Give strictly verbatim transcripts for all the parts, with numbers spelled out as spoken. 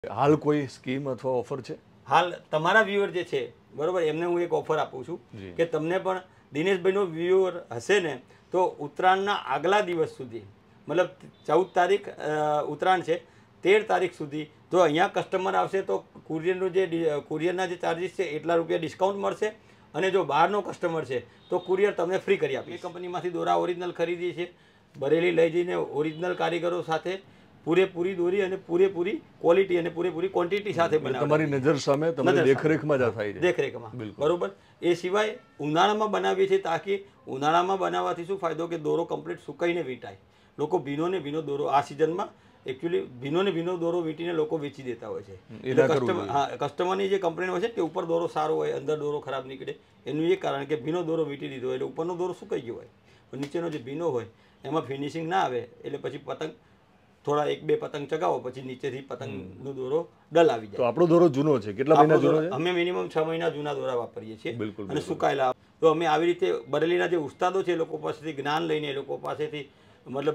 હાલ કોઈ સ્કીમ અથવા ઓફર છે? હાલ તમારા વ્યુઅર જે છે બરોબર, એમને હું એક ઓફર આપું છું કે તમને પણ દિનેશભાઈનો વ્યુઅર હશે ને તો ઉત્તરાયણના આગલા દિવસ સુધી, મતલબ ચૌદ તારીખ ઉત્તરાયણ છે, તેર તારીખ સુધી જો અહીંયા કસ્ટમર આવશે તો કુરિયરનું જે કુરિયરના જે ચાર્જિસ છે એટલા રૂપિયા ડિસ્કાઉન્ટ મળશે, અને જો બહારનો કસ્ટમર છે તો કુરિયર તમને ફ્રી કરી આપીએ. એ કંપનીમાંથી દોરા ઓરિજિનલ ખરીદીએ છીએ, બરેલી લઈ જઈને ઓરિજિનલ કારીગરો સાથે પૂરેપૂરી દોરી અને પૂરેપૂરી ક્વોલિટી અને પૂરેપૂરી ક્વોન્ટિટી સાથે બનાવે. તમારી નજર સામે તમારી દેખરેખમાં જ થાય છે. દેખરેખમાં બરોબર. એ સિવાય ઉનાળામાં બનાવીએ છીએ તાકી ઉનાળામાં બનાવવાથી શું ફાયદો કે દોરો કમ્પ્લીટ સુકાઈને વીંટાય. લોકો ભીનો ને ભીનો દોરો આ સિઝનમાં એકચ્યુઅલી ભીનો ને ભીનો દોરો વીંટીને લોકો વેચી દેતા હોય છે. કસ્ટમર હા કસ્ટમરની જે કમ્પ્લેન હોય છે કે ઉપર દોરો સારો હોય અંદર દોરો ખરાબ નીકળે, એનું એ કારણ કે ભીનો દોરો વીંટી દીધો હોય એટલે ઉપરનો દોરો સુકાઈ ગયો હોય, પણ નીચેનો જે ભીનો હોય એમાં ફિનિશિંગ ના આવે એટલે પછી પતંગ થોડા એક બે પતંગ ચગાવો પછી નીચેથી પતંગનો દોરો ડલ આવી જાય. તો આપણો દોરો જૂનો છે, કેટલા મહિના જૂનો છે? અમે મિનિમમ છ મહિના જૂના દોરા વાપરીએ છીએ અને સુકાયેલા. તો અમે આવી રીતે બરેલીના જે ઉસ્તાદો છે એ લોકો પાસેથી જ્ઞાન લઈને એ લોકો પાસેથી મતલબ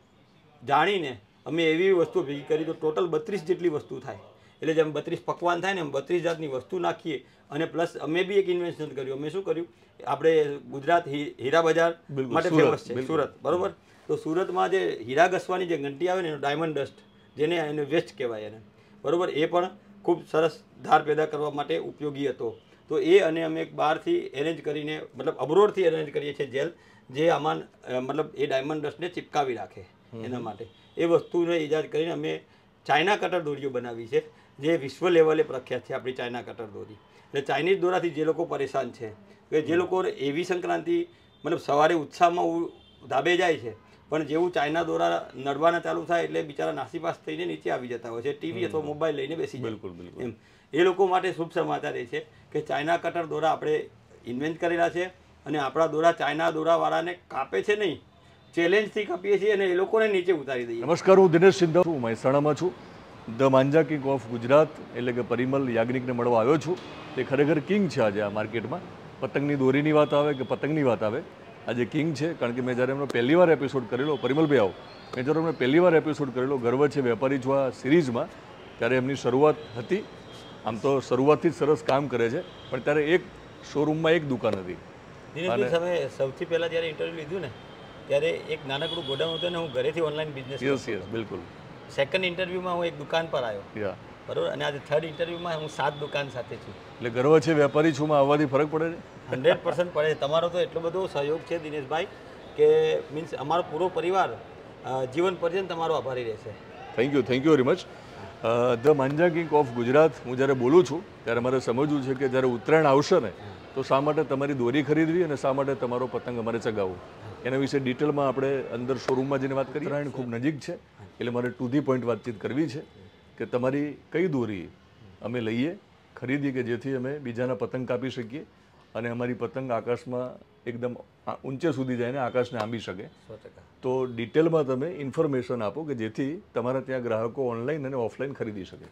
જાણીને અમે એવી વસ્તુ ભેગી કરી તો ટોટલ બત્રીસ જેટલી વસ્તુ થાય. એટલે જેમ બત્રીસ પકવાન થાય ને એમ બત્રીસ જાતની વસ્તુ નાખીએ. અને પ્લસ અમે બી એક ઇન્વેન્શન કર્યું. અમે શું કર્યું, આપણે ગુજરાત હીરા બજાર માટે ફેમસ છે સુરત, બરોબર. તો સુરતમાં જે હીરા ઘસવાની જે ઘંટી આવે ને એનો ડાયમંડ ડસ્ટ, જેને એને વેસ્ટ કહેવાય એને, બરોબર, એ પણ ખૂબ સરસ ધાર પેદા કરવા માટે ઉપયોગી હતો. તો એ અને અમે એક બહારથી એરેન્જ કરીને મતલબ અબ્રોડથી એરેન્જ કરીએ છીએ જેલ, જે આમાં મતલબ એ ડાયમંડ ડસ્ટને ચિપકાવી રાખે એના માટે. એ વસ્તુને ઇજાદ કરીને અમે ચાઇના કટર દોરીઓ બનાવી છે જે વિશ્વ લેવલે પ્રખ્યાત છે આપણી ચાઇના કટર દોરી. એટલે ચાઇનીઝ દોરાથી જે લોકો પરેશાન છે કે જે લોકો એવી સંક્રાંતિ મતલબ સવારે ઉત્સાહમાં ધાબે જાય છે પણ જેવું ચાઇના દોરા નડવાના ચાલુ થાય એટલે બિચારા નાસીપાસ થઈને નીચે આવી જતા હોય છે, ટીવી અથવા મોબાઈલ લઈને બેસી જાય. બિલકુલ બિલકુલ એમ એ લોકો માટે શુભ સમાચાર એ છે કે ચાઇના કટર દોરા આપણે ઇન્વેન્ટ કરેલા છે અને આપણા દોરા ચાઇના દોરાવાળાને કાપે છે નહીં, ચેલેન્જથી કાપીએ છીએ અને એ લોકોને નીચે ઉતારી દઈએ. નમસ્કાર, હું દિનેશ સિંધવ છું, મહેસાણામાં છું. The Manja king of Gujarat એટલે કે પરિમલ યાજ્ઞિકને મળવા આવ્યો છું. તે ખરેખર કિંગ છે આજે આ માર્કેટમાં. પતંગની દોરીની વાત આવે કે પતંગની વાત આવે, આજે કિંગ છે. કારણ કે મેં જ્યારે એમનો પહેલી વાર એપિસોડ કરેલો, પરિમલભાઈ આવો, મેં જ્યારે એમનો પહેલી વાર એપિસોડ કરેલો ગર્વ છે વેપારી છું આ સિરીઝમાં, ત્યારે એમની શરૂઆત હતી. આમ તો શરૂઆતથી જ સરસ કામ કરે છે, પણ ત્યારે એક શોરૂમમાં એક દુકાન હતી. દિનેશભાઈ તમે સૌથી પહેલાં જ્યારે ઇન્ટરવ્યૂ લીધું ને ત્યારે એક નાનકડું ગોડાઉન હતું ને હું ઘરેથી ઓનલાઈન બિઝનેસ. યસ યસ બિલકુલ. સેકન્ડ ઇન્ટરવ્યૂમાં હું એક દુકાન પર આવ્યો, બરોબર, અને આજે થર્ડ ઇન્ટરવ્યૂમાં હું સાત દુકાન સાથે છું. એટલે ગર્વ છે વેપારી છું માં આવવાથી ફરક પડે છે? હંડ્રેડ પર્સન્ટ પડે છે. તમારો તો એટલો બધો સહયોગ છે દિનેશભાઈ કે મીન્સ અમારો પૂરો પરિવાર જીવન પર્યંત તમારો આભારી રહેશે. Thank you thank you very much. The Manja king of Gujarat હું જ્યારે બોલું છું ત્યારે મારે સમજવું છે કે જ્યારે ઉત્તરાયણ આવશે ને તો શા માટે તમારી દોરી ખરીદવી અને શા માટે તમારો પતંગ અમારે ચગાવવો, એના વિશે ડિટેલમાં આપણે અંદર શોરૂમમાં જઈને વાત કરીએ. ઉત્તરાયણ ખૂબ નજીક છે એટલે મારે ટુ ધી પોઈન્ટ વાતચીત કરવી છે કે તમારી કઈ દોરી અમે લઈએ ખરીદી કે જેથી અમે બીજાના પતંગ કાપી શકીએ અને અમારી પતંગ આકાશમાં એકદમ ઊંચે સુધી જઈને આકાશને આંબી શકે. તો ડિટેલમાં તમે ઇન્ફોર્મેશન આપો કે જેથી તમારા ત્યાં ગ્રાહકો ઓનલાઈન અને ઓફલાઈન ખરીદી શકે.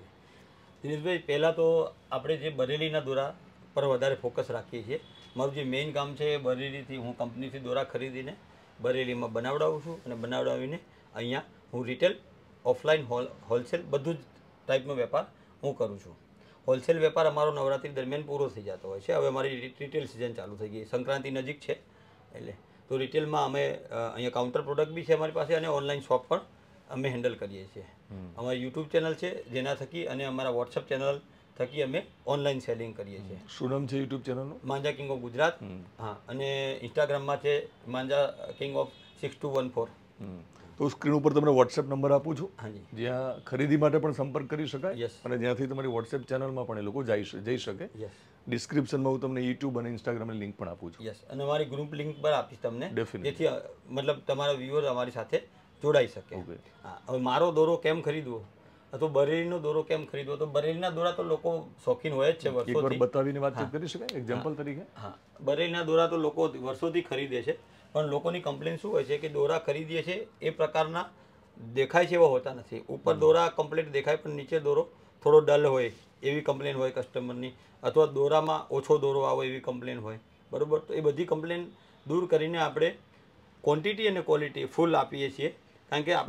દિનેશભાઈ, પહેલાં તો આપણે જે બરેલીના દોરા પર વધારે ફોકસ રાખીએ છીએ. મારું જે મેઇન કામ છે એ બરેલીથી હું કંપનીથી દોરા ખરીદીને બરેલીમાં બનાવડાવું છું અને બનાવડાવીને અહીંયા હું રિટેલ, ઓફલાઈન, હોલ હોલસેલ બધું જ ટાઈપનો વેપાર હું કરું છું. હોલસેલ વેપાર અમારો નવરાત્રી દરમિયાન પૂરો થઈ જતો હોય છે. હવે અમારી રિટેલ સિઝન ચાલુ થઈ ગઈ, સંક્રાંતિ નજીક છે એટલે તો રિટેલમાં અમે અહીંયા કાઉન્ટર પ્રોડક્ટ બી છે અમારી પાસે અને ઓનલાઈન શોપ પણ અમે હેન્ડલ કરીએ છીએ. અમારી યુટ્યુબ ચેનલ છે જેના થકી અને અમારા વોટ્સઅપ ચેનલ થકી અમે ઓનલાઈન સેલિંગ કરીએ છીએ. શું નામ છે યુટ્યુબ ચેનલનું? Manja king of Gujarat. હા, અને ઇન્સ્ટાગ્રામમાં છે Manja king of six two one four. તો સ્ક્રીન ઉપર તમને વોટ્સએપ નંબર આપું છું, હાજી, જ્યાં ખરીદી માટે પણ સંપર્ક કરી શકાય. યસ. અને જ્યાંથી તમારી વોટ્સએપ ચેનલમાં પણ એ લોકો જઈ જઈ શકે. યસ. ડિસ્ક્રિપ્શનમાં હું તમને યુટ્યુબ અને ઇન્સ્ટાગ્રામની લિંક પણ આપું છું. યસ, અને અમારી ગ્રુપ લિંક પર આપીશ તમને, ડેફિનેટલી, જેથી મતલબ તમારા વ્યુઅર અમારી સાથે જોડાઈ શકે. હા, હવે મારો દોરો કેમ ખરીદવો અથવા બરેલીનો દોરો કેમ ખરીદવો, તો બરેલીના દોરા તો લોકો શોખીન હોય જ છે વર્ષોથી. એકવાર બતાવીને વાતચીત કરી શકાય એક્ઝામ્પલ તરીકે? હા, બરેલીના દોરા તો લોકો વર્ષોથી ખરીદે છે, પણ લોકોની કમ્પ્લેન શું હોય છે કે દોરા ખરીદીએ છે એ પ્રકારના દેખાય છે એવા હોતા નથી. ઉપર દોરા કમ્પ્લીટ દેખાય પણ નીચે દોરો થોડો ડલ હોય એવી કમ્પ્લેન હોય કસ્ટમરની, અથવા દોરામાં ઓછો દોરો આવે એવી કમ્પ્લેન હોય, બરાબર. તો એ બધી કમ્પ્લેન દૂર કરીને આપણે ક્વોન્ટિટી અને ક્વોલિટી ફૂલ આપીએ છીએ, કારણ કે આપણે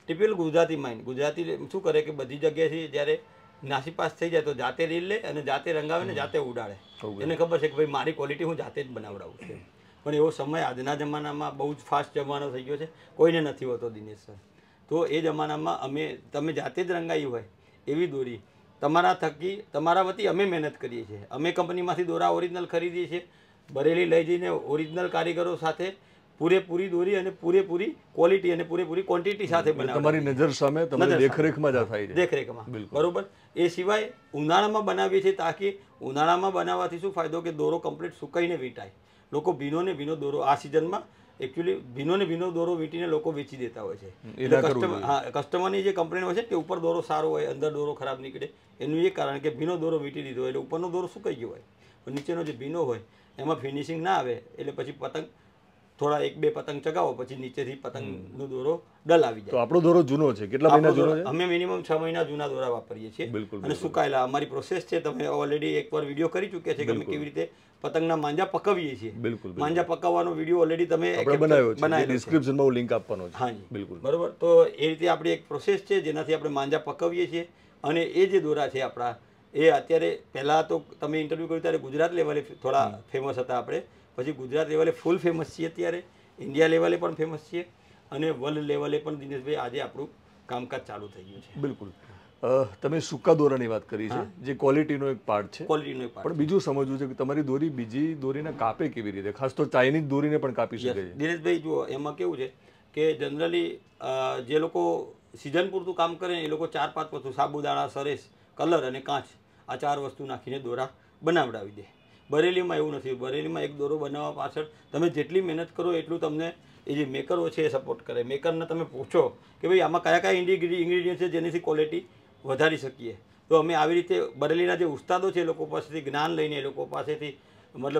ટિપિકલ ગુજરાતી માઇન્ડ. ગુજરાતી શું કરે કે બધી જગ્યાએથી જ્યારે નાસીપાસ થઈ જાય તો જાતે રીલ લે અને જાતે રંગાવે ને જાતે ઉડાડે. એને ખબર છે કે ભાઈ મારી ક્વોલિટી હું જાતે જ બનાવડાવું છું. પણ એવો સમય આજના જમાનામાં બહુ જ ફાસ્ટ જમાનો થઈ ગયો છે, કોઈને નથી હોતો દિનેશ સર. તો એ જમાનામાં અમે તમે જાતે જ રંગાઈ હોય એવી દોરી તમારા થકી તમારા વતી અમે મહેનત કરીએ છીએ. અમે કંપનીમાંથી દોરા ઓરિજિનલ ખરીદીએ છીએ, બરેલી લઈ જઈને ઓરિજિનલ કારીગરો સાથે પૂરેપૂરી દોરી અને પૂરેપૂરી ક્વોલિટી અને પૂરેપૂરી ક્વોન્ટિટી સાથે બનાવે. તમારી નજર સામે તમારી દેખરેખમાં જ થાય છે. દેખરેખમાં બરોબર. એ સિવાય ઉનાળામાં બનાવીએ છીએ તાકી ઉનાળામાં બનાવવાથી શું ફાયદો કે દોરો કમ્પ્લીટ સુકાઈને વીંટાય. લોકો ભીનો ને ભીનો દોરો આ સિઝનમાં એકચ્યુઅલી ભીનો ને ભીનો દોરો વીંટીને લોકો વેચી દેતા હોય છે. કસ્ટમર હા કસ્ટમરની જે કમ્પ્લેન હોય છે કે ઉપર દોરો સારો હોય અંદર દોરો ખરાબ નીકળે, એનું એ કારણ કે ભીનો દોરો વીંટી દીધો હોય એટલે ઉપરનો દોરો સુકાઈ ગયો હોય, પણ નીચેનો જે ભીનો હોય એમાં ફિનિશિંગ ના આવે એટલે પછી પતંગ થોડા એક બે પતંગ ચગાવો પછી નીચેથી પતંગનો દોરો ડલ આવી જાય. તો આપણો દોરો જૂનો છે, કેટલા મહિના જૂનો છે? અમે મિનિમમ છ મહિના જૂના દોરા વાપરીએ છીએ અને સુકાયેલા. અમારી પ્રોસેસ છે, તમે ઓલરેડી એકવાર વિડીયો કરી ચૂક્યા છે કે અમે કેવી રીતે પતંગના માંજા પકવીએ છીએ. માંજા પકવવાનો વિડીયો ઓલરેડી તમે બનાવ્યો છે, ડિસ્ક્રિપ્શનમાં લિંક આપવાનો છે. હાજી બિલકુલ બરોબર. તો એ રીતે આપણી એક પ્રોસેસ છે જેનાથી આપણે માંજા પકવીએ છીએ અને એ જે દોરા છે આપણા એ અત્યારે પહેલાં તો તમે ઇન્ટરવ્યૂ કર્યું ત્યારે ગુજરાત લેવલે થોડા ફેમસ હતા આપણે, પછી ગુજરાત લેવલે ફૂલ ફેમસ છીએ અત્યારે, ઇન્ડિયા લેવલે પણ ફેમસ છીએ અને વર્લ્ડ લેવલે પણ દિનેશભાઈ આજે આપણું કામકાજ ચાલુ થઈ ગયું છે. બિલકુલ. તમે સૂકા દોરાની વાત કરી છે જે ક્વોલિટીનો એક પાર્ટ છે, ક્વોલિટીનો એક પાર્ટ. પણ બીજું સમજવું છે કે તમારી દોરી બીજી દોરીને કાપે કેવી રીતે, ખાસ તો ચાઇનીઝ દોરીને પણ કાપી શકે છે. દિનેશભાઈ જુઓ એમાં કેવું છે કે જનરલી જે લોકો સિઝન પૂરતું કામ કરે એ લોકો ચાર પાંચ વસ્તુ સાબુદાણા, સરેસ, કલર અને કાચ આ ચાર વસ્તુ નાખીને દોરા બનાવડાવી દે. બરેલીમાં એવું નથી. બરેલીમાં એક દોરો બનાવવા પાછળ તમે જેટલી મહેનત કરો એટલું તમને એ જે મેકરો છે એ સપોર્ટ કરે. મેકરને તમે પૂછો કે ભાઈ આમાં કયા કયા ઇન્ગ્રીડિયન્ટ છે જેનાથી ક્વોલિટી વધારી શકીએ. તો અમે આવી રીતે બરેલીના જે ઉસ્તાદો છે એ લોકો પાસેથી જ્ઞાન લઈને એ લોકો પાસેથી મતલબ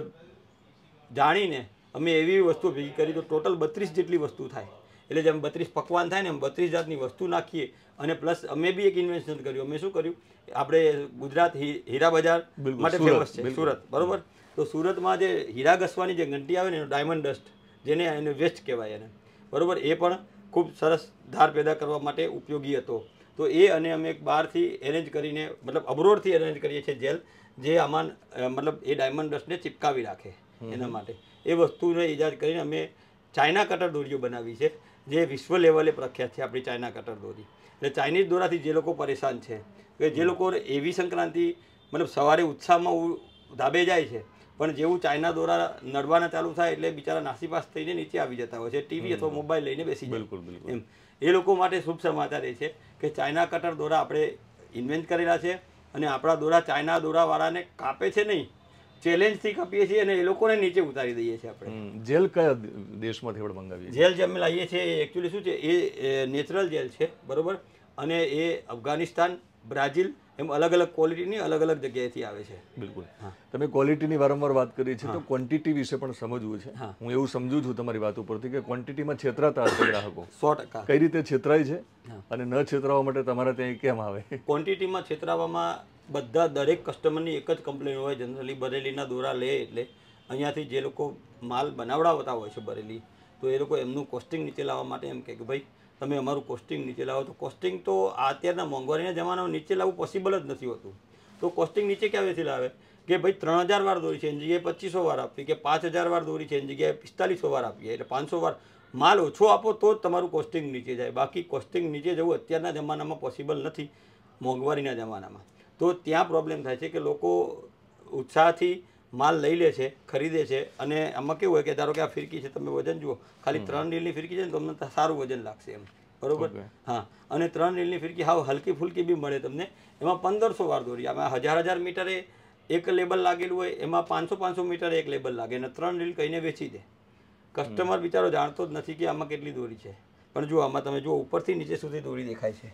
જાણીને અમે એવી વસ્તુ ભેગી કરી તો ટોટલ બત્રીસ જેટલી વસ્તુ થાય. એટલે જેમ બત્રીસ પકવાન થાય ને એમ બત્રીસ જાતની વસ્તુ નાખીએ અને પ્લસ અમે બી એક ઇન્વેન્શન કર્યું. અમે શું કર્યું, આપણે ગુજરાત હીરા બજાર માટે ફેમસ છે સુરત, બરોબર. તો સુરતમાં જે હીરા ઘસવાની જે ઘંટી આવે ને એનો ડાયમંડ ડસ્ટ જેને એને વેસ્ટ કહેવાય એને, બરોબર, એ પણ ખૂબ સરસ ધાર પેદા કરવા માટે ઉપયોગી હતો. તો એ અને અમે એક બહારથી એરેન્જ કરીને મતલબ અબ્રોડથી એરેન્જ કરીએ છીએ જેલ, જે આમાં મતલબ એ ડાયમંડ ડસ્ટને ચિપકાવી રાખે એના માટે. એ વસ્તુને ઇજાદ કરીને અમે ચાઇના કટર દોરીઓ બનાવી છે જે વિશ્વ લેવલે પ્રખ્યાત છે આપણી ચાઇના કટર દોરી. એટલે ચાઇનીઝ દોરાથી જે લોકો પરેશાન છે કે જે લોકો એવી સંક્રાંતિ મતલબ સવારે ઉત્સાહમાં ધાબે જાય છે પણ જેવું ચાઇના દોરા નડવાના ચાલુ થાય એટલે બિચારા નાસીપાસ થઈને નીચે આવી જતા હોય છે, ટીવી અથવા મોબાઈલ લઈને બેસી જાય. બિલકુલ બિલકુલ. એમ એ લોકો માટે શુભ સમાચાર એ છે કે ચાઇના કટર દોરા આપણે ઇન્વેન્ટ કરેલા છે અને આપણા દોરા ચાઇના દોરાવાળાને કાપે છે નહીં, ચેલેન્જથી કાપીએ છીએ અને એ લોકોને નીચે ઉતારી દઈએ છીએ આપણે. જેલ કયા દેશમાંથી આપણે મંગાવીએ? જેલ જે અમે લાવીએ છીએ એ એકચ્યુઅલી શું છે એ નેચરલ જેલ છે, બરોબર, અને એ અફઘાનિસ્તાન, બ્રાઝિલ એમ અલગ અલગ ક્વોલિટીની અલગ અલગ જગ્યાએથી આવે છે. બિલકુલ. તમે ક્વોલિટીની વારંવાર વાત કરી છે તો ક્વોન્ટિટી વિશે પણ સમજવું છે. હું એવું સમજુ છું તમારી વાત ઉપરથી કે ક્વોન્ટિટીમાં છેતરાતા હશે ગ્રાહકો. સો ટકા. કઈ રીતે છેતરાય છે અને ન છેતરાવા માટે તમારે ત્યાં કેમ આવે? ક્વોન્ટિટીમાં છેતરાવામાં બધા દરેક કસ્ટમરની એક જ કમ્પ્લેન હોય જનરલી, બરેલીના દોરા લે એટલે અહીંયાથી જે લોકો માલ બનાવડાવતા હોય છે બરેલી, તો એ લોકો એમનું કોસ્ટિંગ નીચે લાવવા માટે એમ કહે કે ભાઈ તમે અમારું કોસ્ટિંગ નીચે લાવો. તો કોસ્ટિંગ તો અત્યારના મોંઘવારીના જમાનામાં નીચે લાવવું પોસિબલ જ નથી હોતું. તો કોસ્ટિંગ નીચે ક્યાંથી લાવે કે ભાઈ ત્રણ હજાર વાર દોરી છે એની જગ્યાએ પચીસો વાર આપવી, કે પાંચ હજાર વાર દોરી છે એની જગ્યાએ પિસ્તાલીસો વાર આપીએ, એટલે પાંચસો વાર માલ ઓછો આપો તો જ તમારું કોસ્ટિંગ નીચે જાય. બાકી કોસ્ટિંગ નીચે જવું અત્યારના જમાનામાં પોસિબલ નથી મોંઘવારીના જમાનામાં. તો ત્યાં પ્રોબ્લેમ થાય છે કે લોકો ઉત્સાહથી માલ લઈ લે છે, ખરીદે છે અને આમાં કેવું હોય કે ધારો કે આ ફિરકી છે, તમે વજન જુઓ, ખાલી ત્રણ રીલની ફિરકી છે ને તમને સારું વજન લાગશે એમ, બરોબર. હા, અને ત્રણ રીલની ફિરકી હાવ હલકી ફુલકી બી મળે તમને, એમાં પંદરસો વાર દોરી, આમાં હજાર હજાર મીટરે એક લેબલ લાગેલું હોય એમાં પાંચસો પાંચસો મીટરે એક લેબલ લાગે અને ત્રણ રીલ કહીને વેચી દે. કસ્ટમર બિચારો જાણતો જ નથી કે આમાં કેટલી દોરી છે. પણ જો આમાં તમે જુઓ ઉપરથી નીચે સુધી દોરી દેખાય છે.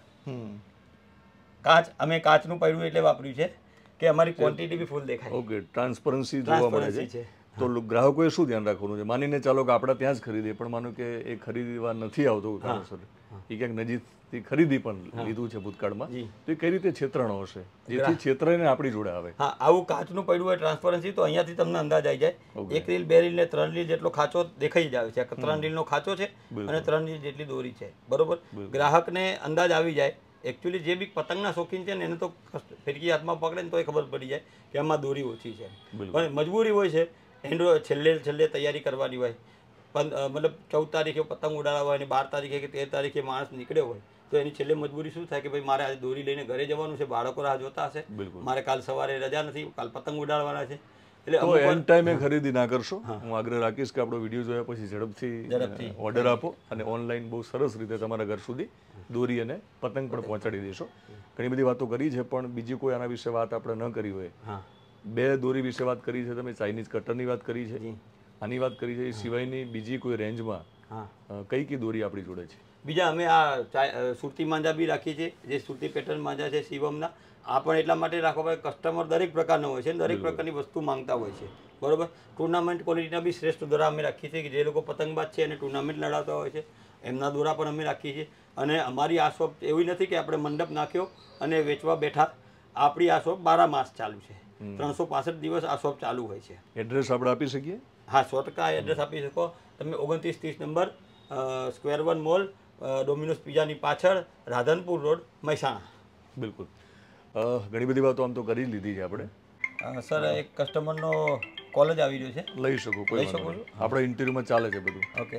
કાચ અમે કાચનું પડ્યું એટલે વાપર્યું છે કે અમારી ક્વોન્ટિટી બી ફૂલ દેખાય. ઓકે, ટ્રાન્સપરન્સી જોવા મળે છે. તો ગ્રાહકોએ શું ધ્યાન રાખવાનું છે? માનીને ચાલો કે આપણે ત્યાં જ ખરીદીએ, પણ માનો કે એ ખરીદવા નથી આવતો કારણસર, એ ક્યાંક નજીકથી ખરીદી પણ લીધું છે ભૂતકાળમાં, તો એ કઈ રીતે છેતરાણો હશે જેથી છેતરાઈને આપણી જોડે આવે? હા, આવું કાચનું પડ્યું હોય ટ્રાન્સપરન્સી, તો અહીંયાથી તમને અંદાજ આવી જાય. એક રીલ, બે રીલ ને ત્રણ રીલ જેટલો ખાંચો દેખાઈ જ આવે છે. ત્રણ રીલનો ખાંચો છે અને ત્રણ રીલ જેટલી દોરી છે, બરોબર. ગ્રાહકને અંદાજ આવી જાય. એકચ્યુઅલી જે બી પતંગના શોખીન છે ને એને તો ફિરકી હાથમાં પકડે ને તો એ ખબર પડી જાય કે આમાં દોરી ઓછી છે. પણ મજબૂરી હોય છે, એન્ડ્રો છેલ્લે છેલ્લે તૈયારી કરવાની હોય, મતલબ ચૌદ તારીખે પતંગ ઉડાડવા હોય અને બાર તારીખે કે તેર તારીખે માણસ નીકળ્યો હોય, તો એની છેલ્લે મજબૂરી શું થાય કે ભાઈ મારે આજે દોરી લઈને ઘરે જવાનું છે, બાળકો રાહ જોતા હશે, મારે કાલ સવારે રજા નથી, કાલ પતંગ ઉડાડવાના છે. એટલે તો એન ટાઈમે ખરીદી ના કરશો. હું આગ્રહ રાખીશ કે આપણો વિડીયો જોયા પછી ઝડપથી ઓર્ડર આપો અને ઓનલાઈન બહુ સરસ રીતે તમારા ઘર સુધી દોરી અને પતંગ પણ પહોંચાડી દેશો. ઘણી બધી વાતો કરી છે, પણ બીજી કોઈ આના વિશે વાત આપણે ન કરી હોય. બે દોરી વિશે વાત કરી છે તમે, ચાઇનીઝ કટરની વાત કરી છે, આની વાત કરી છે. એ સિવાયની બીજી કોઈ રેન્જમાં કઈ કઈ દોરી આપણી જોડે છે? બીજા અમે આ સુરતી માંજા બી રાખીએ છીએ, જે સુરતી પેટર્ન માંજા છે શિવમના. આ પણ એટલા માટે રાખો ભાઈ, કસ્ટમર દરેક પ્રકારનો હોય છે, દરેક પ્રકારની વસ્તુ માંગતા હોય છે, બરોબર. ટુર્નામેન્ટ ક્વોલિટીના બી શ્રેષ્ઠ દોરા અમે રાખીએ છીએ, કે જે લોકો પતંગબાજ છે અને ટુર્નામેન્ટ લડાવતા હોય છે, એમના દોરા પણ અમે રાખીએ છીએ. અને અમારી આ શોપ એવી નથી કે આપણે મંડપ નાખ્યો અને વેચવા બેઠા. આપણી આ શોપ બારા માસ ચાલુ છે, ત્રણસો પાસઠ દિવસ આ શોપ ચાલુ હોય છે. એડ્રેસ આપણે આપી શકીએ? હા, સો ટકા એડ્રેસ આપી શકો તમે. ઓગણત્રીસ ત્રીસ number square one mall, Domino's પિઝાની પાછળ, રાધનપુર રોડ, મહેસાણા. બિલકુલ. ઘણી બધી વાતો આમ તો કરી લીધી છે આપણે. સર, એક કસ્ટમરનો કોલ જ આવી રહ્યો છે. લઈ શકો, કોઈ વાંધો નહીં. આપણે ઇન્ટરવ્યુમાં ચાલે છે બધું. ઓકે,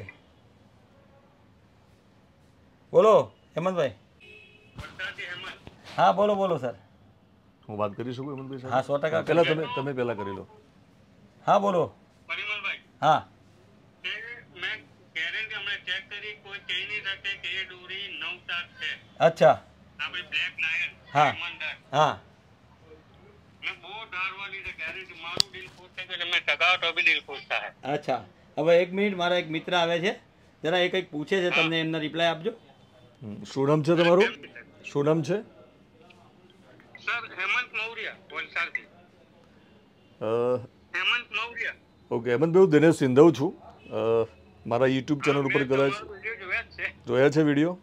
બોલો હેમંતભાઈ. હા, બોલો બોલો સર. હું વાત કરી શકું હેમંતભાઈ સાહેબ? હા, સો ટકા. પહેલાં તમે તમે પહેલાં કરી લો. હા, બોલો. હા, અચ્છા. હા હા, અચ્છા. હવે એક મિનિટ, મારા એક મિત્ર આવે છે, જરા એ કંઈક પૂછે છે, તમને એમનો રિપ્લાય આપજો. શું નામ છે તમારું? શું નામ છે? સર, હેમંત મૌર્ય, વલસાડથી. હેમંત મૌર્ય. ઓકે હેમંતભાઈ, હું દિનેશ સિંધવ છું. મારા યુટ્યુબ ચેનલ ઉપર કદાચ જોયા છે વિડીયો?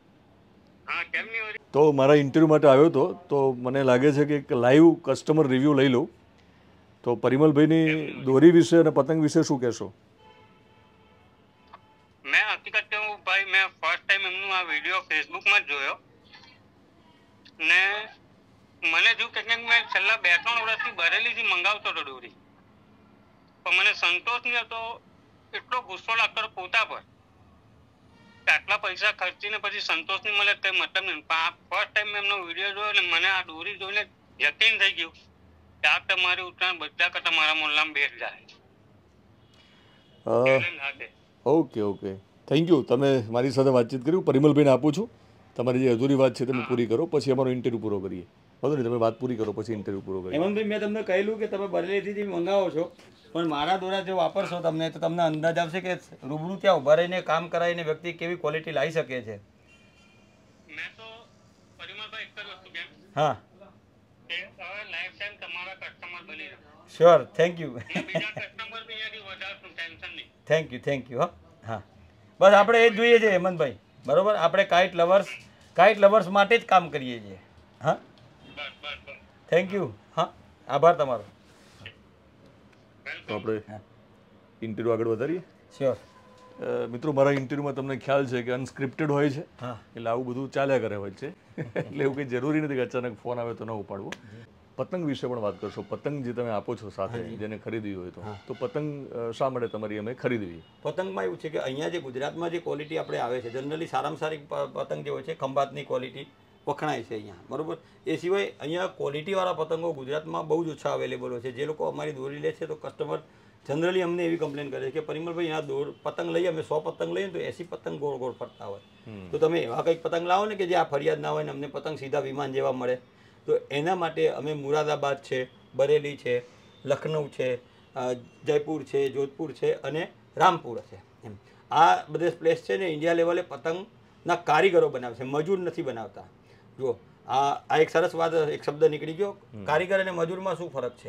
તો મારા ઇન્ટરવ્યૂ માટે આવ્યો હતો, તો મને લાગે છે કે એક લાઈવ કસ્ટમર રિવ્યૂ લઈ લઉં. તો પરિમલભાઈની દોરી વિશે અને પતંગ વિશે શું કહેશો? મેં હકીકત કહું ભાઈ, મેં ફર્સ્ટ ટાઈમ એમનું આ વિડીયો ફેસબુકમાં જ જોયો ને મને જો કે મેં છેલ્લા બે ત્રણ વર્ષથી બરેલીથી મંગાવતો હતો દોરી, પણ મને સંતોષ નહીં હતો. એટલો ગુસ્સો લાગતો પોતા પર, આટલા પૈસા ખર્ચીને પછી સંતોષ નહીં મળે, કઈ મતલબ નહીં. પણ આ ફર્સ્ટ ટાઈમ મેં એમનો વિડીયો જોયો અને મને આ દોરી જોઈને યકીન થઈ ગયું કે આ તમારી ઉત્તરાયણ બધા કરતા મારા મોહલ્લામાં બેઠ જાય. Okay okay, thank you. તમે મારી સાથે વાતચીત કરી. પરિમલભાઈને આપું છું. તમારી જે અધૂરી વાત છે તમે પૂરી કરો, પછી અમારો ઇન્ટરવ્યુ પૂરો કરીએ. બરાબર ને? તમે વાત પૂરી કરો પછી ઇન્ટરવ્યુ પૂરો કરીએ. હેમંતભાઈ, મેં તમને કહેલું કે તમે બરેલીથી મંગાવો છો, પણ મારા દ્વારા જો વાપરશો તમને, તો તમને અંદાજ આવશે કે રૂબરૂ ત્યાં ઉભા રહીને કામ કરાવીને વ્યક્તિ કેવી ક્વોલિટી લાવી શકે છે. મેં તો પરિમલભાઈ એક જ વસ્તુ કેમ, હા, કે હવે લાઈફ ટાઈમ તમારા કસ્ટમર બની રહો. Sure, thank you. બીજા કસ્ટમર બી અહીંયાથી વધારશું, ટેન્શન નહીં. Thank you, thank you. હા હા, બસ આપણે એ જ જોઈએ છે હેમંતભાઈ, બરોબર. આપણે કાઇટ લવર્સ કાઇટ લવર્સ માટે જ કામ કરીએ છીએ. હા, બસ બસ બસ, થેન્ક યુ. હા, આભાર તમારો. તો આપણે ઇન્ટરવ્યુ આગળ વધારીએ. શ્યોર. મિત્રો, મારા ઇન્ટરવ્યુમાં તમને ખ્યાલ છે કે અનસ્ક્રિપ્ટેડ હોય છે, હા, એટલે આવું બધું ચાલ્યા કરે હોય છે. એટલે એવું કંઈ જરૂરી નથી કે અચાનક ફોન આવે તો ન ઉપાડવો. પતંગ વિશે પણ વાત કરશો. પતંગ જે તમે આપો છો સાથે, જેને ખરીદવી હોય તો તો પતંગ શા માટે તમારી અમે ખરીદવી? પતંગમાં એવું છે કે અહીંયા જે ગુજરાતમાં જે ક્વોલિટી આપણે આવે છે, જનરલી સારામાં સારી પતંગ જે હોય છે ખંભાતની ક્વોલિટી વખણાય છે અહીંયા, બરોબર. એ સિવાય અહીંયા ક્વોલિટીવાળા પતંગો ગુજરાતમાં બહુ જ ઓછા અવેલેબલ હોય છે. જે લોકો અમારી દોરી લે છે, તો કસ્ટમર જનરલી અમને એવી કમ્પ્લેન કરે છે કે પરિમલભાઈ, આ દોર પતંગ લઈએ, અમે સો પતંગ લઈએ તો એસી પતંગ ગોળ ગોળ ફરતા હોય, તો તમે એવા કંઈક પતંગ લાવો ને કે જે આ ફરિયાદ ના હોય ને અમને પતંગ સીધા વિમાન જેવા મળે. તો એના માટે અમે મુરાદાબાદ છે, બરેલી છે, લખનઉ છે, જયપુર છે, જોધપુર છે અને રામપુર છે. એમ આ બધે પ્લેસ છે ને ઇન્ડિયા લેવલે પતંગના કારીગરો બનાવે છે, મજૂર નથી બનાવતા. જો આ આ એક સરસ વાત, એક શબ્દ નીકળી ગયો. કારીગર અને મજૂરમાં શું ફરક છે?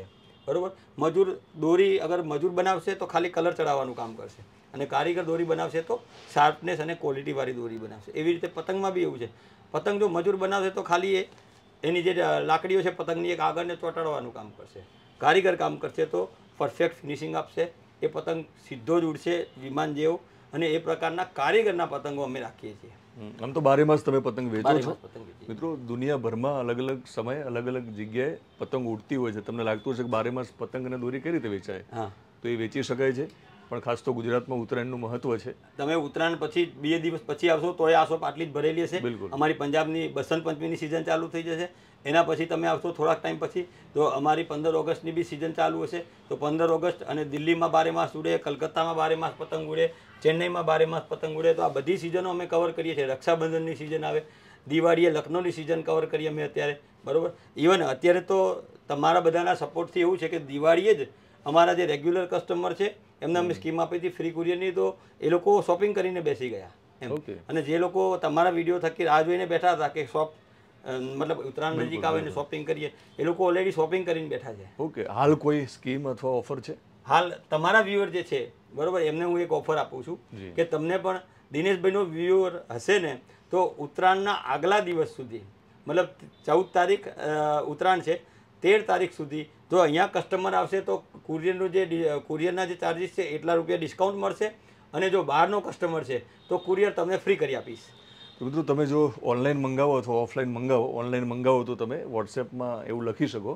બરાબર. મજૂર દોરી અગર મજૂર બનાવશે તો ખાલી કલર ચડાવવાનું કામ કરશે, અને કારીગર દોરી બનાવશે તો શાર્પનેસ અને ક્વોલિટીવાળી દોરી બનાવશે. એવી રીતે પતંગમાં બી એવું છે. પતંગ જો મજૂર બનાવશે તો ખાલી એ એની જે લાકડીઓ છે પતંગની એક આગળને ચોંટાડવાનું કામ કરશે. કારીગર કામ કરશે તો પરફેક્ટ ફિનિશિંગ આપશે. એ પતંગ સીધો જ ઉડશે વિમાન જેવો, અને એ પ્રકારના કારીગરના પતંગો અમે રાખીએ છીએ. આમ તો બારે માસ તમે પતંગ વેચો છો મિત્રો. દુનિયાભરમાં અલગ અલગ સમયે અલગ અલગ જગ્યાએ પતંગ ઉડતી હોય છે. તમને લાગતું હશે કે બારે માસ પતંગ અને દોરી કઈ રીતે વેચાય? હા, તો એ વેચી શકાય છે, પણ ખાસ તો ગુજરાતમાં ઉત્તરાયણનું મહત્વ છે. તમે ઉત્તરાયણ પછી બે દિવસ પછી આવશો તો એ આ શોપ આટલી જ ભરેલી હશે. બિલકુલ. અમારી પંજાબની બસંત પંચમીની સિઝન ચાલુ થઈ જશે. એના પછી તમે આવશો થોડાક ટાઈમ પછી તો અમારી પંદર ઓગસ્ટની બી સિઝન ચાલુ હશે. તો પંદર ઓગસ્ટ અને દિલ્હીમાં બારે માસ ઉડે, કલકત્તામાં બારે માસ પતંગ ઉડે, ચેન્નઈમાં બારે માસ પતંગ ઉડે. તો આ બધી સિઝનો અમે કવર કરીએ છીએ. રક્ષાબંધનની સિઝન આવે, દિવાળીએ લખનૌની સિઝન કવર કરીએ અમે અત્યારે, બરાબર. ઇવન અત્યારે તો તમારા બધાના સપોર્ટથી એવું છે કે દિવાળીએ જ અમારા જે રેગ્યુલર કસ્ટમર છે એમને અમે સ્કીમ આપી હતી ફ્રી કુરિયરની, તો એ લોકો શોપિંગ કરીને બેસી ગયા એમ. અને જે લોકો તમારા વિડીયો થકી રાહ જોઈને બેઠા હતા કે શોપ મતલબ ઉત્તરાયણ નજીક આવે ને શોપિંગ કરીએ, એ લોકો ઓલરેડી શોપિંગ કરીને બેઠા છે. ઓકે. હાલ કોઈ સ્કીમ અથવા ઓફર છે? હાલ તમારા વ્યુઅર જે છે, બરોબર, એમને હું એક ઓફર આપું છું કે તમને પણ દિનેશભાઈનો વ્યુઅર હશે ને તો ઉત્તરાયણના આગલા દિવસ સુધી, મતલબ ચૌદ તારીખ ઉત્તરાયણ છે, તેર તારીખ સુધી જો અહીંયા કસ્ટમર આવશે તો કુરિયરનું જે કુરિયરના જે ચાર્જિસ છે એટલા રૂપિયા ડિસ્કાઉન્ટ મળશે, અને જો બહારનો કસ્ટમર છે તો કુરિયર તમને ફ્રી કરી આપીશ. તો મિત્રો તમે જો ઓનલાઈન મંગાવો અથવા ઓફલાઈન મંગાવો, ઓનલાઈન મંગાવો તો તમે વોટ્સએપમાં એવું લખી શકો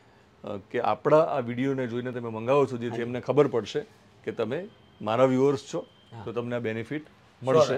કે આપણા આ વિડીયોને જોઈને તમે મંગાવો છો, જેથી એમને ખબર પડશે કે તમે મારા વ્યુઅર્સ છો, તો તમને આ બેનિફિટ મળશે.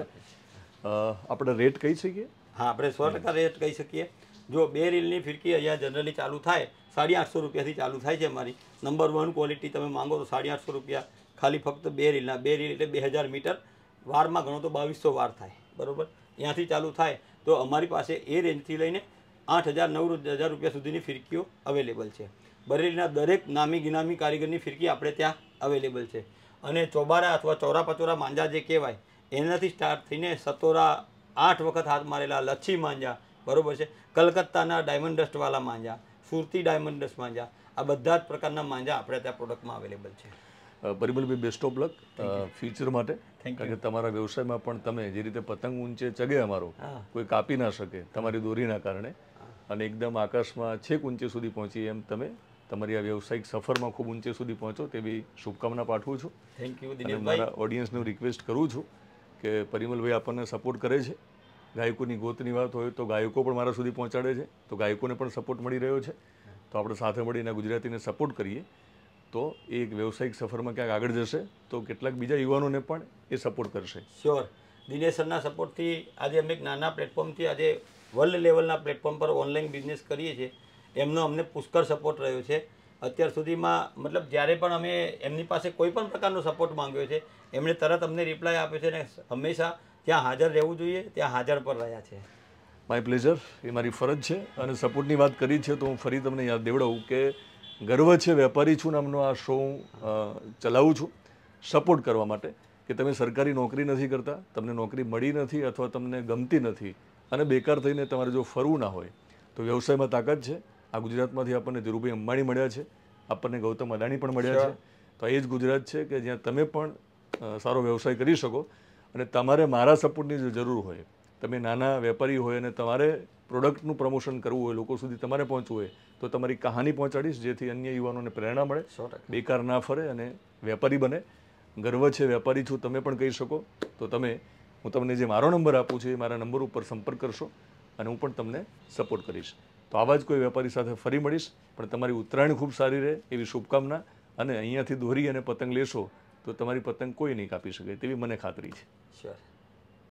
આપણે રેટ કહી શકીએ? હા, આપણે સો ટકા રેટ કહી શકીએ. જો બે રીલની ફિરકી અહીંયા જનરલી ચાલુ થાય સાડી આઠસો રૂપિયાથી ચાલુ થાય છે અમારી. નંબર વન ક્વોલિટી તમે માંગો તો સાડી આઠસો રૂપિયા ખાલી ફક્ત બે રીલના. બે રીલ એટલે બે હજાર મીટર, વારમાં ગણો તો બાવીસો વાર થાય, બરાબર. ત્યાંથી ચાલુ થાય તો અમારી પાસે એ રેન્જથી લઈને આઠ હજાર નવ હજાર રૂપિયા સુધીની ફિરકીઓ અવેલેબલ છે. બરેલીના દરેક નામી ગિનામી કારીગરની ફિરકી આપણે ત્યાં અવેલેબલ છે. અને ચોબારા અથવા ચોરા પચોરા માંજા જે કહેવાય એનાથી સ્ટાર્ટ થઈને સતોરા આઠ વખત હાથ મારેલા લચ્છી માંજા, બરાબર છે, કલકત્તાના ડાયમંડ ડસ્ટવાળા માંજા, સુરતી ડાયમંડ ડસ્ટ માંજા, આ બધા જ પ્રકારના માંજા આપણે ત્યાં પ્રોડક્ટમાં અવેલેબલ છે. પરિમલભાઈ, બેસ્ટ ઓફ લક ફ્યુચર માટે. કારણ કે તમારા વ્યવસાયમાં પણ તમે જે રીતે પતંગ ઊંચે ચગે અમારો કોઈ કાપી ના શકે તમારી દોરીના કારણે, અને એકદમ આકાશમાં છેક ઊંચે સુધી પહોંચી એમ તમે તમારી આ વ્યવસાયિક સફરમાં ખૂબ ઊંચે સુધી પહોંચો તેવી શુભકામના પાઠવું છું. Thank you. અને મારા ઓડિયન્સને રિક્વેસ્ટ કરું છું કે પરિમલભાઈ આપણને સપોર્ટ કરે છે. ગાયકોની ગોતની વાત હોય તો ગાયકો પણ મારા સુધી પહોંચાડે છે, તો ગાયકોને પણ સપોર્ટ મળી રહ્યો છે. તો આપણે સાથે મળીને ગુજરાતીને સપોર્ટ કરીએ તો એ એક વ્યવસાયિક સફરમાં ક્યાંક આગળ જશે તો કેટલાક બીજા યુવાનોને પણ એ સપોર્ટ કરશે. શ્યોર. દિનેશ સરના સપોર્ટથી આજે અમે એક નાના પ્લેટફોર્મથી આજે વર્લ્ડ લેવલના પ્લેટફોર્મ પર ઓનલાઈન બિઝનેસ કરીએ છીએ. એમનો અમને પુષ્કળ સપોર્ટ રહ્યો છે અત્યાર સુધીમાં. મતલબ જ્યારે પણ અમે એમની પાસે કોઈ પણ પ્રકારનો સપોર્ટ માંગ્યો છે એમણે તરત અમને રિપ્લાય આપ્યો છે, અને હંમેશા ત્યાં હાજર રહેવું જોઈએ ત્યાં હાજર પર રહ્યા છે. My pleasure. એ મારી ફરજ છે. અને સપોર્ટની વાત કરી છે તો હું ફરી તમને યાદ દેવડાવું કે ગર્વ છે વેપારી છું નામનો આ શો હું ચલાવું છું સપોર્ટ કરવા માટે કે તમે સરકારી નોકરી નથી કરતા, તમને નોકરી મળી નથી અથવા તમને ગમતી નથી અને બેકાર થઈને તમારે જો ફરવું ના હોય તો વ્યવસાયમાં તાકાત છે. આ ગુજરાતમાંથી આપણને ધીરુભાઈ અંબાણી મળ્યા છે, આપણને ગૌતમ અદાણી પણ મળ્યા છે. તો એ જ ગુજરાત છે કે જ્યાં તમે પણ સારો વ્યવસાય કરી શકો. અને તમારે મારા સપોર્ટની જો જરૂર હોય, તમે નાના વેપારી હોય અને તમારે પ્રોડક્ટનું પ્રમોશન કરવું હોય, લોકો સુધી તમારે પહોંચવું હોય તો તમારી કહાની પહોંચાડીશ જેથી અન્ય યુવાનોને પ્રેરણા મળે, બેકાર ના ફરે અને વેપારી બને. ગર્વ છે વેપારી છું તમે પણ કહી શકો. તો તમે હું તમને જે મારો નંબર આપું છું એ મારા નંબર ઉપર સંપર્ક કરશો અને હું પણ તમને સપોર્ટ કરીશ. તો આવા જ કોઈ વેપારી સાથે ફરી મળીશ. પણ તમારી ઉત્તરાયણ ખૂબ સારી રહે એવી શુભકામના. અને અહીંયાથી દોરી અને પતંગ લેશો તો તમારી પતંગ કોઈ નહીં કાપી શકે તેવી મને ખાતરી છે. શ્યોર.